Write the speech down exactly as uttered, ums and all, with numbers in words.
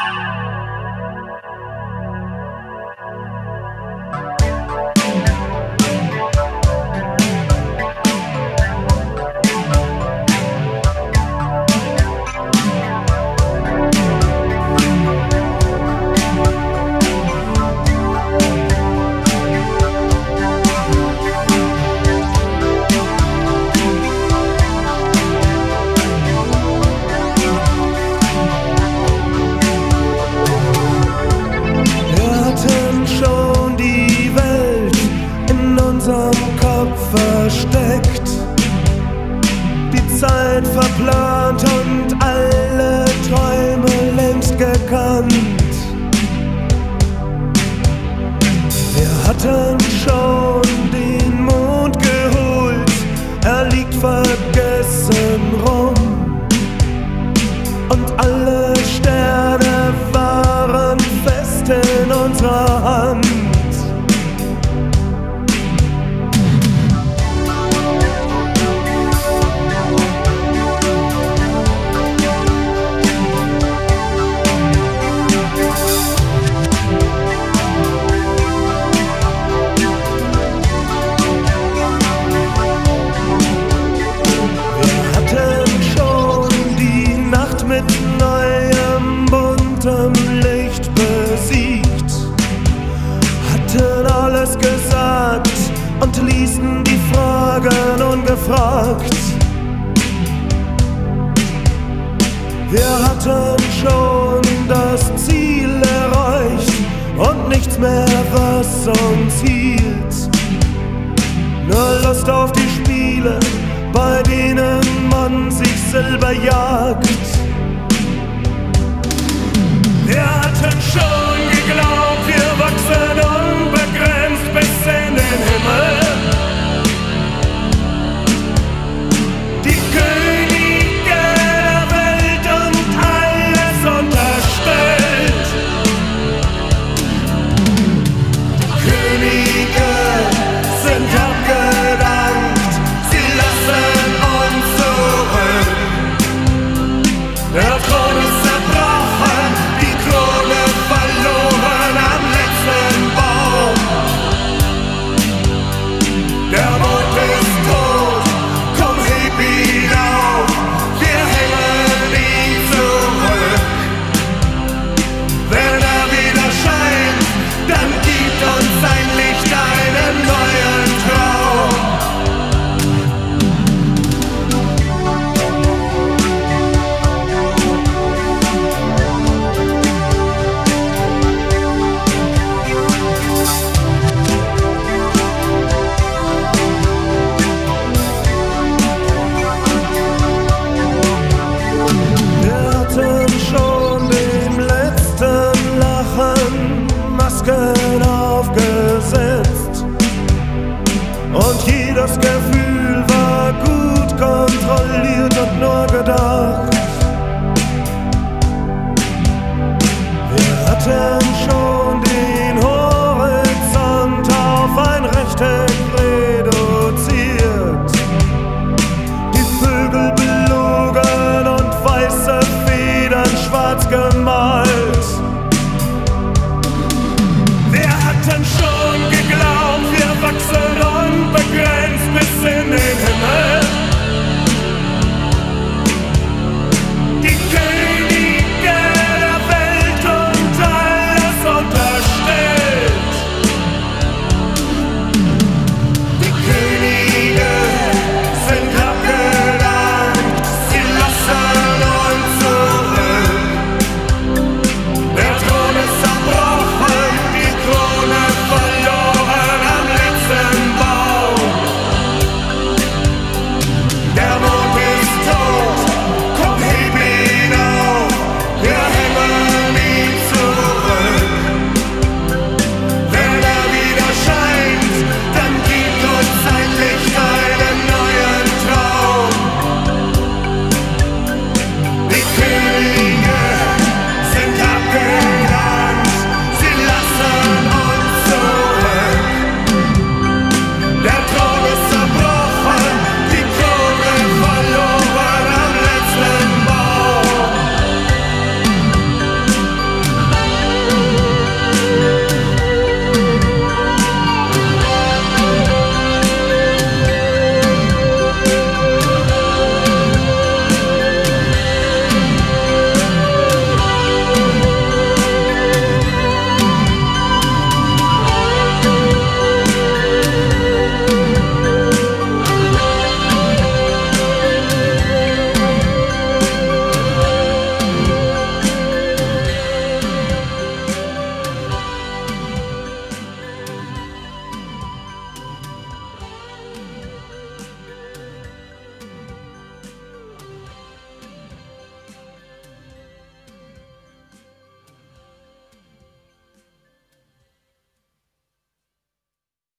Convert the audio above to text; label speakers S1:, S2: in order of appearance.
S1: Versteckt, die Zeit verplant und alle Träume längst gekannt. Wir hatten schon den Mond geholt, er liegt vergessen rum, und alle Sterne waren fest in unserer Hand. Mit neuem buntem Licht besiegt, hatten alles gesagt und ließen die Fragen ungefragt. Wir hatten schon das Ziel erreicht und nichts mehr, was uns hielt. Nur Lust auf die Spiele, bei denen man sich selber jagt.